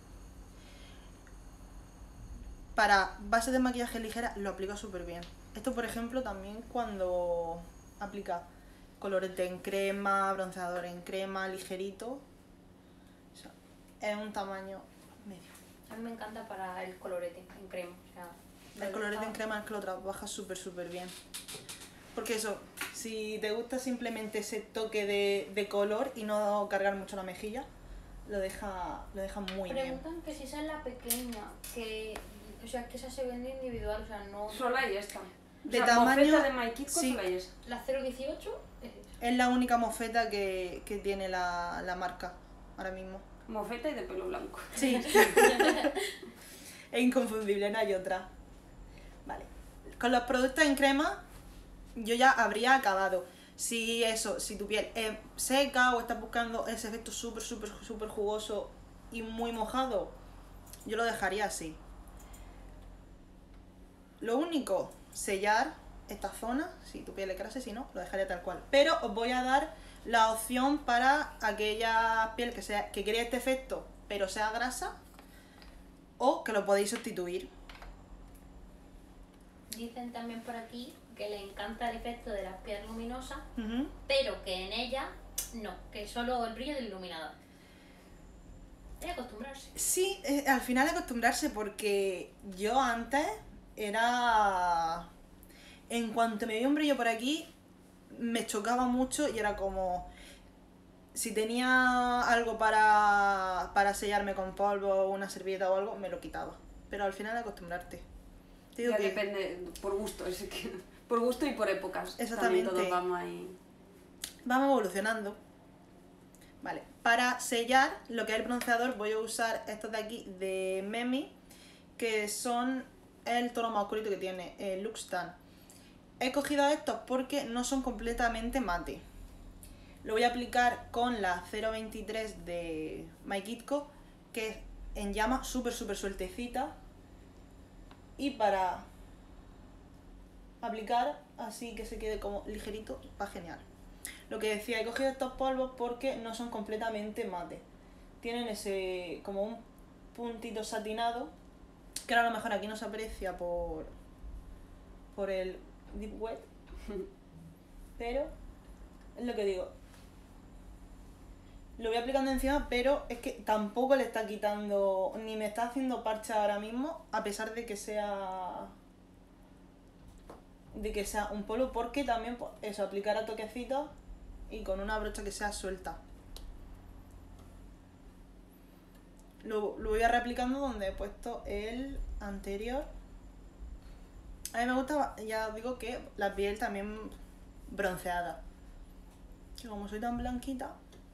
Para bases de maquillaje ligera lo aplica súper bien. Esto, por ejemplo, también cuando aplica colorete en crema, bronceador en crema, ligerito. O sea, es un tamaño medio. A mí me encanta para el colorete en crema. O sea, El colorete en crema es que lo trabaja súper súper bien. Porque eso, si te gusta simplemente ese toque de, de color y no cargar mucho la mejilla, lo deja, lo deja muy bien. Preguntan que si esa es la pequeña, que, o sea, que esa se vende individual, o sea, no... Solo hay esta. De O sea, tamaño, mofeta de My Kitco sí. solo hay esa. La cero dieciocho es esa. Es la única mofeta que, que tiene la, la marca ahora mismo. Mofeta y de pelo blanco. Sí. Es inconfundible, no hay otra. Vale. Con los productos en crema, yo ya habría acabado. Si eso, si tu piel es seca o estás buscando ese efecto súper, súper, súper jugoso y muy mojado, yo lo dejaría así. Lo único, sellar esta zona, si tu piel es grasa, si no, lo dejaría tal cual. Pero os voy a dar la opción para aquella piel que sea que quiera este efecto, pero sea grasa, o que lo podéis sustituir. Dicen también por aquí que le encanta el efecto de las pieles luminosas, Ujú. pero que en ella no, que solo el brillo del iluminador. Hay que acostumbrarse. Sí, eh, al final acostumbrarse, porque yo antes era... En cuanto me veía un brillo por aquí, me chocaba mucho y era como... Si tenía algo para, para sellarme con polvo, una servilleta o algo, me lo quitaba. Pero al final acostumbrarte. Te digo Ya que- depende, por gusto, es que, por gusto y por épocas. Exactamente. También todos vamos ahí. Vamos evolucionando. Vale, para sellar lo que es el bronceador voy a usar estos de aquí de Memi, que son el tono más oscurito que tiene, el Lux Tan. He cogido estos porque no son completamente mate. Lo voy a aplicar con la cero veintitrés de My Kitco, que es en llama súper súper sueltecita. Y para aplicar así que se quede como ligerito, va genial. Lo que decía, he cogido estos polvos porque no son completamente mate. Tienen ese como un puntito satinado, que ahora a lo mejor aquí no se aprecia por, por el Deep Wet. Pero es lo que digo. Lo voy aplicando encima, pero es que tampoco le está quitando, ni me está haciendo parcha ahora mismo, a pesar de que sea de que sea un polvo, porque también pues, eso, aplicar a toquecitos y con una brocha que sea suelta. Lo, lo voy a reaplicando donde he puesto el anterior. A mí me gusta, ya digo, que la piel también bronceada. Que como soy tan blanquita,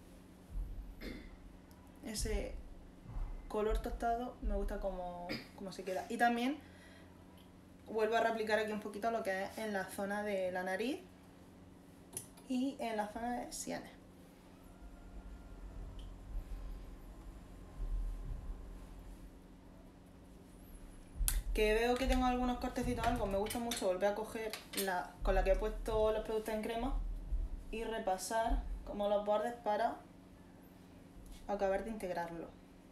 ese color tostado me gusta como, como se queda. Y también vuelvo a reaplicar aquí un poquito lo que es en la zona de la nariz y en la zona de sienes. Que veo que tengo algunos cortecitos o algo, me gusta mucho volver a coger la con la que he puesto los productos en crema y repasar como los bordes para acabar de integrarlo.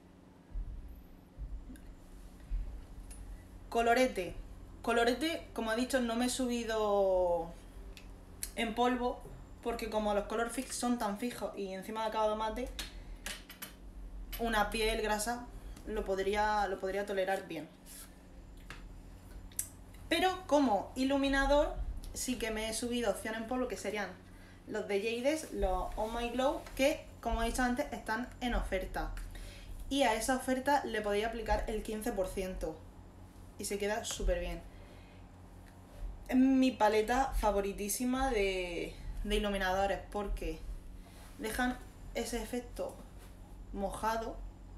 Colorete. Colorete, como he dicho, no me he subido en polvo porque como los color fix son tan fijos y encima de acabado mate, una piel grasa lo podría, lo podría tolerar bien. Pero como iluminador sí que me he subido opciones en polvo que serían los de Jades, los On My Glow, que como he dicho antes están en oferta. Y a esa oferta le podéis aplicar el quince por ciento y se queda súper bien. Es mi paleta favoritísima de, de iluminadores porque dejan ese efecto mojado.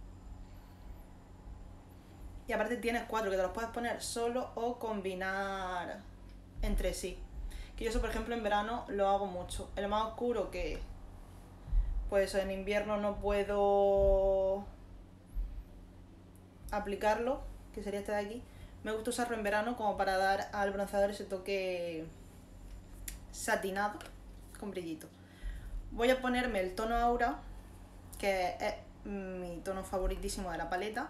Y aparte tienes cuatro que te los puedes poner solo o combinar entre sí. Que yo eso, por ejemplo, en verano lo hago mucho. El más oscuro que, pues en invierno no puedo aplicarlo, que sería este de aquí. Me gusta usarlo en verano como para dar al bronceador ese toque satinado con brillito. Voy a ponerme el tono Aura, que es mi tono favoritísimo de la paleta.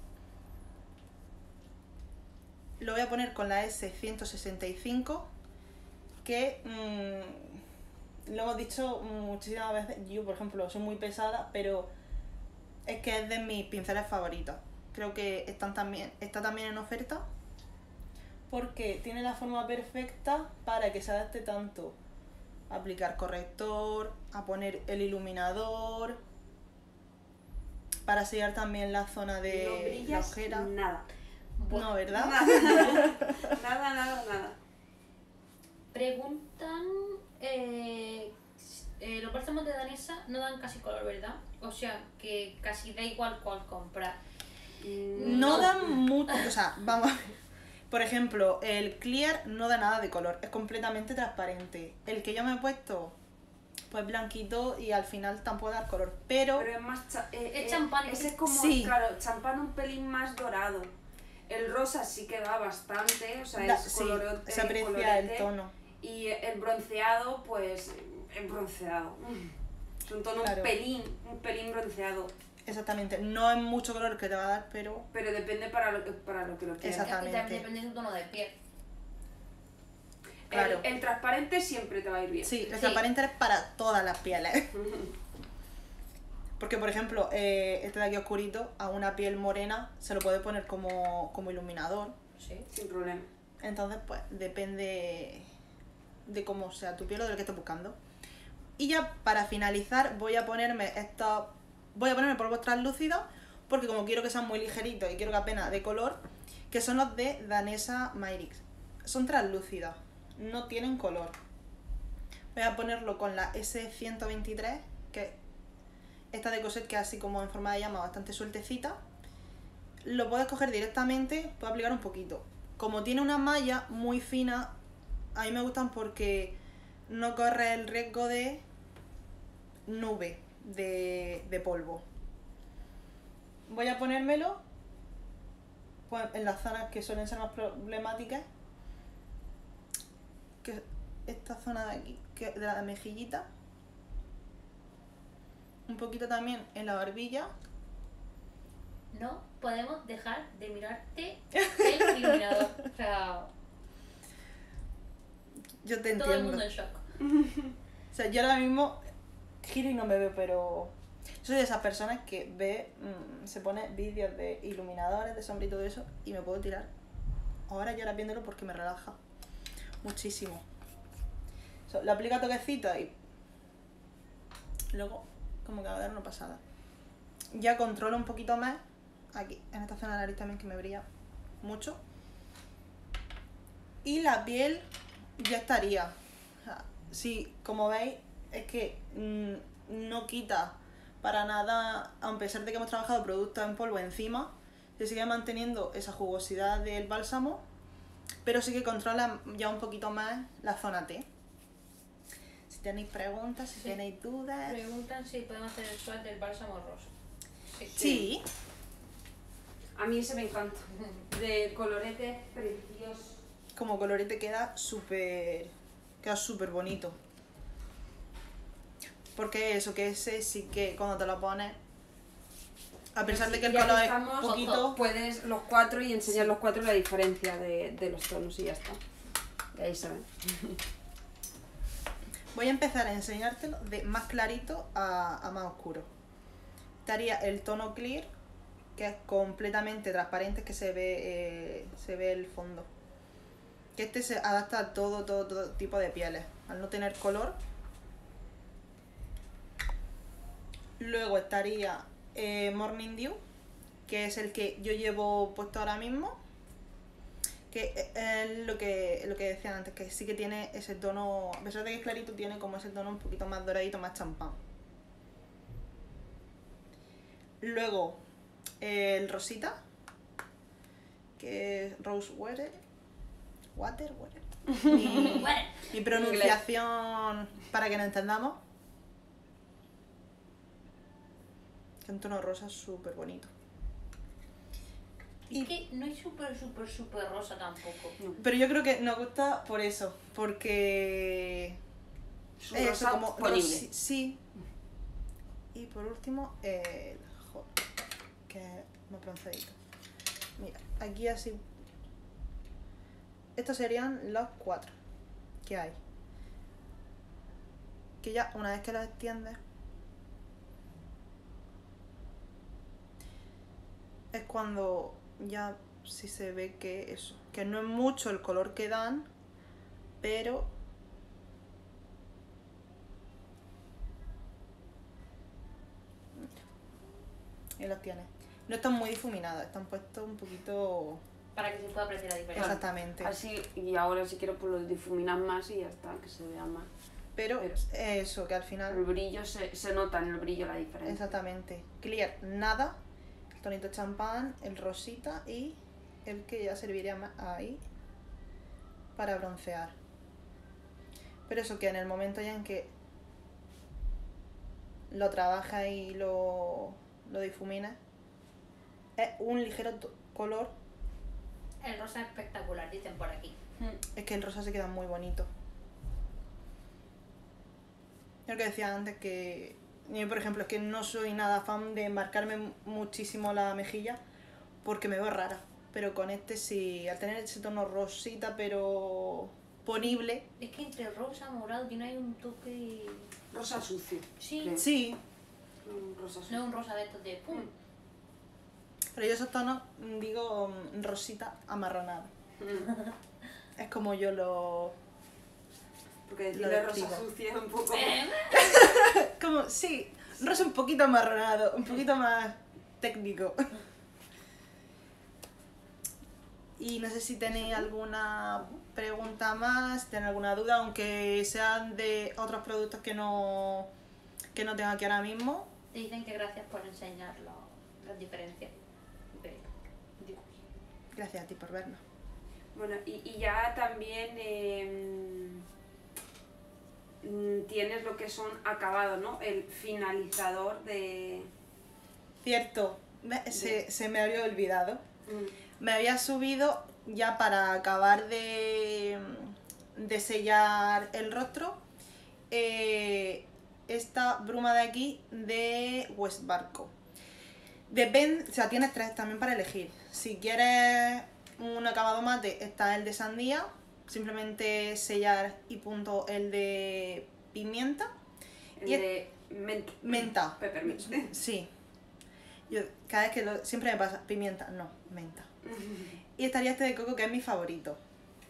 Lo voy a poner con la ese ciento sesenta y cinco, que mmm, lo hemos dicho muchísimas veces. Yo, por ejemplo, soy muy pesada, pero es que es de mis pinceles favoritos. Creo que están también, está también en oferta porque tiene la forma perfecta para que se adapte tanto a aplicar corrector, a poner el iluminador, para sellar también la zona de No la brillas ojera. nada. No, ¿verdad? Nada, nada, nada, nada. Preguntan, eh, eh, los bálsamos de Danesa no dan casi color, ¿verdad? O sea, que casi da igual cuál comprar. No dan mucho, o sea, vamos a ver. Por ejemplo, el Clear no da nada de color, es completamente transparente. El que yo me he puesto, pues blanquito y al final tampoco da color, pero... Pero es más... cha- eh, Es eh, champán. Ese es como, Sí. claro, champán un pelín más dorado. El rosa sí que da bastante, o sea, da- es sí, coloro- se eh, aprecia colorete. el tono. Y el bronceado, pues, es bronceado. Es un tono Claro. un pelín, un pelín bronceado. Exactamente, no es mucho color que te va a dar, pero... Pero depende para lo que, para lo, que lo quieras. Exacto. Y también depende de tu tono de piel. Claro. El, el transparente siempre te va a ir bien. Sí, el Sí. transparente es para todas las pieles. Porque, por ejemplo, eh, este de aquí oscurito, a una piel morena se lo puede poner como, como iluminador. Sí. Sin problema. Entonces, pues, depende de cómo sea tu piel o de lo que estés buscando. Y ya para finalizar, voy a ponerme estos... Voy a ponerme polvos translúcidos, porque como quiero que sean muy ligeritos y quiero que apenas de color, que son los de Danesa Myrix. Son translúcidos, no tienen color. Voy a ponerlo con la ese ciento veintitrés, que esta de Cosette, que es así como en forma de llama, bastante sueltecita. Lo puedes coger directamente, puedo aplicar un poquito. Como tiene una malla muy fina, a mí me gustan porque no corre el riesgo de nube de, de polvo. Voy a ponérmelo pues, en las zonas que suelen ser más problemáticas, que esta zona de aquí, que de la mejillita, un poquito también en la barbilla. No podemos dejar de mirarte el iluminador. O sea, Yo te todo el entiendo. mundo en shock. O sea, yo ahora mismo giro y no me veo, pero soy de esas personas que ve, mmm, se pone vídeos de iluminadores, de sombra y todo eso, y me puedo tirar ahora y ahora viéndolo porque me relaja muchísimo. O sea, lo aplico a toquecito y luego como que va a dar una pasada. Ya controlo un poquito más aquí, en esta zona de la nariz también, que me brilla mucho. Y la piel ya estaría. O sea, sí, como veis, es que mmm, no quita para nada, a pesar de que hemos trabajado productos en polvo encima, se sigue manteniendo esa jugosidad del bálsamo, pero sí que controla ya un poquito más la zona T. Si tenéis preguntas, si Sí. tenéis dudas... Preguntan si podemos hacer el swatch del bálsamo rosa. Sí. Sí, A mí ese me encanta. De colorete precioso. como colorete queda súper queda súper bonito, porque eso, que ese sí que cuando te lo pones, a pesar de que el Ya color es estamos, poquito, puedes los cuatro y enseñar Sí. los cuatro la diferencia de, de los tonos y ya está. Y ahí se ven. voy a empezar a enseñártelo de más clarito a, a más oscuro. Estaría el tono clear, que es completamente transparente, que se ve eh, se ve el fondo. que este se adapta a todo, todo, todo tipo de pieles, al no tener color. Luego estaría eh, Morning Dew, que es el que yo llevo puesto ahora mismo, que es lo que, lo que decían antes, que sí que tiene ese tono, a pesar de que es clarito, tiene como ese tono un poquito más doradito, más champán. Luego eh, el Rosita, que es Rose Water, Water, Water. Mi, mi pronunciación para que nos entendamos. Que un tono rosa súper bonito. Y que no es súper, súper, súper rosa tampoco. Pero yo creo que nos gusta por eso, porque Es un es rosa como ponible. rosi- sí. Y por último el Hot, que es más bronceadito. Mira, aquí así. Estos serían los cuatro que hay. Que ya una vez que los extiendes es cuando ya sí se ve que eso, que no es mucho el color que dan, pero ahí los tienes. No están muy difuminados, están puestos un poquito Para que se pueda apreciar la diferencia. exactamente. Así, y ahora si quiero pues lo difuminar más y ya está, que se vea más. Pero Pero- eso, que al El final brillo, se, se nota en el brillo la diferencia. exactamente. Clear, nada. El tonito champán, el rosita y el que ya serviría más ahí para broncear. Pero eso que en el momento ya en que lo trabajas y lo, lo difuminas, es un ligero to- color. El rosa es espectacular, dicen por aquí. Es que el rosa se queda muy bonito. Yo lo que decía antes que yo, por ejemplo, es que no soy nada fan de marcarme muchísimo la mejilla porque me veo rara. Pero con este sí, al tener ese tono rosita pero ponible, Es que entre rosa, morado, tiene ahí un toque... Rosa sucio. Sí. creo. sí. Un rosa No sucio. es un rosa de estos de pum. Pero yo esos tonos digo mm, rosita amarronada. Mm. Es como yo lo... Porque Lo decirle rosa describo. sucia es un poco... Eh, Como, sí, rosa un poquito amarronado, un poquito más técnico. Y no sé si tenéis alguna pregunta más, si tenéis alguna duda, aunque sean de otros productos que no, que no tengo aquí ahora mismo. Te dicen que gracias por enseñar lo- las diferencias. Pero, Dios. Gracias a ti por vernos. Bueno, y, y ya también eh, mm, tienes lo que son acabados, ¿no? El finalizador de... Cierto, me- se, se me había olvidado. Mm. Me había subido ya para acabar de, de sellar el rostro eh, esta bruma de aquí de West Barco. Depende, o sea, tienes tres también para elegir. Si quieres un acabado mate, está el de sandía, simplemente sellar y punto el de pimienta. El Y- de menta. Menta. Peppermint. Sí. Yo cada vez que lo, siempre me pasa, pimienta, no, menta. Y estaría este de coco que es mi favorito.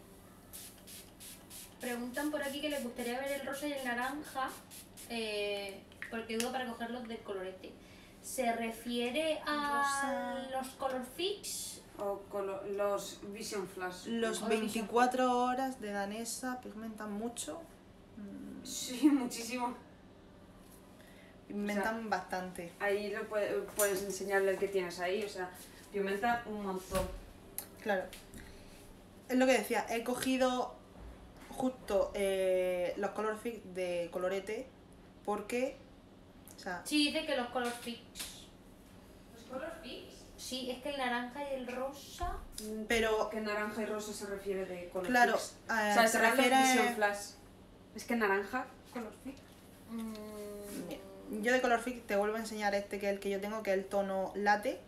Preguntan por aquí que les gustaría ver el rosa y el naranja, eh, porque dudo para cogerlos del colorete. ¿Se refiere a Rosa. los color fix? O colo- los Vision Flash. Los Color veinticuatro horas de danesa pigmentan mucho. mm, Sí, muchísimo. Pigmentan bastante. Ahí lo puede- puedes enseñarle el que tienes ahí, o sea, pimenta un montón. Claro. Es lo que decía, he cogido justo eh, los color fix de colorete porque, o sea, Sí, dice que los color fix. ¿Los color fix? Sí, es que el naranja y el rosa. pero Que naranja y rosa se refiere de color claro, fix. eh, O sea, se serán los refiere... Vision Flash. Es que naranja, color fix. mm, Yo de color fix te vuelvo a enseñar este que es el que yo tengo, que es el tono latte.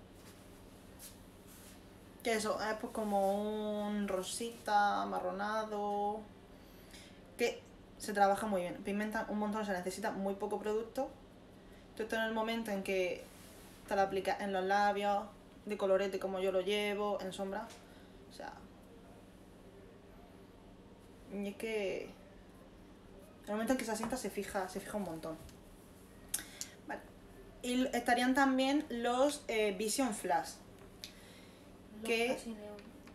Que eso, es pues como un rosita, amarronado. Que se trabaja muy bien. Pigmenta un montón, se necesita muy poco producto. Tú estás en el momento en que te lo aplicas en los labios, de colorete como yo lo llevo, en sombra. O sea, Y es que en el momento en que se asienta se fija, se fija un montón. Vale. Y estarían también los eh, Vision Flash, que Así de-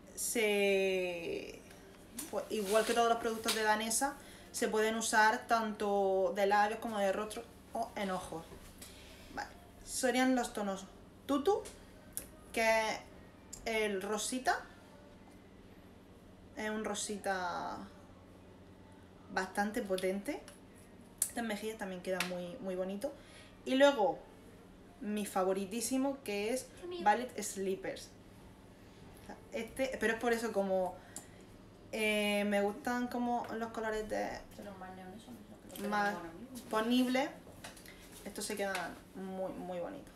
se pues, igual que todos los productos de Danesa, se pueden usar tanto de labios como de rostro o en ojos. Vale. Serían los tonos Tutu, que es el rosita. Es un rosita bastante potente. Este en mejillas también queda muy, muy bonito. Y luego, mi favoritísimo, que es Qué mío. Ballet Slippers. Este, pero es por eso como eh, me gustan como los colores de Que los más neones son los que tenemos más ahora mismo. ponibles. Estos se quedan muy, muy bonitos.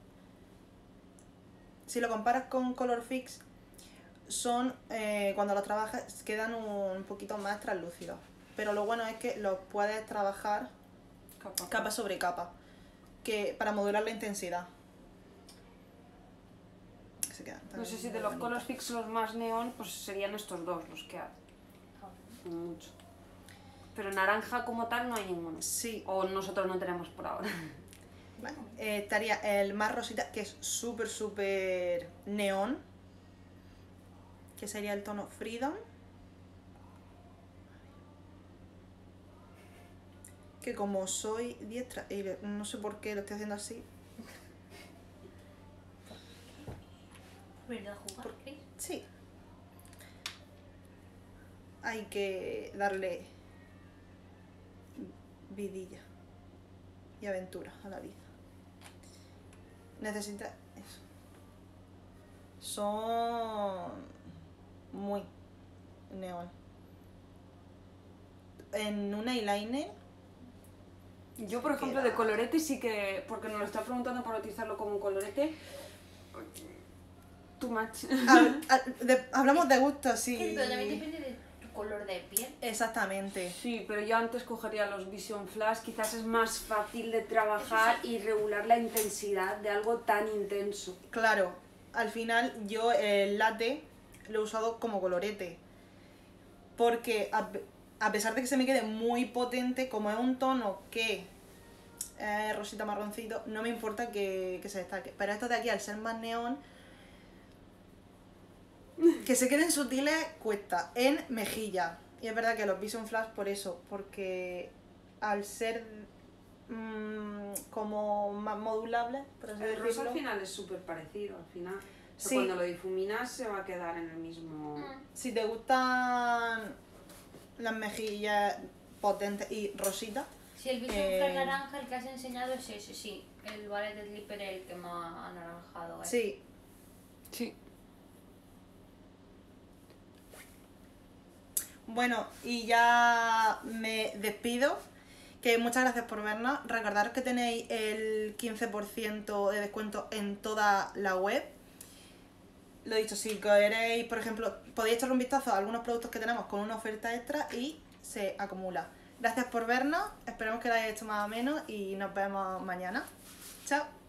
Si lo comparas con Color Fix, son eh, cuando los trabajas quedan un poquito más translúcidos. Pero lo bueno es que los puedes trabajar Capa. capa sobre capa, que para modular la intensidad. Se quedan No también sé si muy de los bonitos. Color Fix los más neón, pues serían estos dos los que hay. Como mucho. Pero naranja como tal no hay ninguno. Sí, O nosotros no tenemos por ahora. vale. Eh, estaría el más rosita, que es súper, súper neón, que sería el tono Freedom. Que como soy diestra y le- no sé por qué lo estoy haciendo así. ¿Verdad jugar, Chris? Sí. Hay que darle vidilla y aventura a la vida. Necesita eso. Son muy neón. En un eyeliner, Yo, por ejemplo, de colorete sí que, porque nos lo está preguntando para utilizarlo como un colorete, too much. hab- ha- de- hablamos de gustos, sí. Que también depende de tu color de piel. Exactamente. Sí, pero yo antes cogería los Vision Flash, quizás es más fácil de trabajar y regular la intensidad de algo tan intenso. Claro, al final yo el latte lo he usado como colorete. Porque a, pe- a pesar de que se me quede muy potente, como es un tono que es rosita marroncito, no me importa que, que se destaque. Pero estos de aquí, al ser más neón, que se queden sutiles cuesta en mejilla. Y es verdad que los Vision Flash por eso, porque al ser mm, como más modulables, por así El rosa decirlo, al final es súper parecido, al final. O sea, Sí. Cuando lo difuminas se va a quedar en el mismo... Mm. si te gustan las mejillas potentes y rositas, Si el Vision Eh, Flash naranja, el que has enseñado es ese, sí. El Ballet Slipper es el que más anaranjado es. sí. Sí. Bueno, y ya me despido. Que muchas gracias por vernos. Recordaros que tenéis el quince por ciento de descuento en toda la web. Lo dicho, si queréis, por ejemplo, podéis echarle un vistazo a algunos productos que tenemos con una oferta extra y se acumula. Gracias por vernos, esperemos que lo hayáis hecho más o menos y nos vemos mañana. Chao.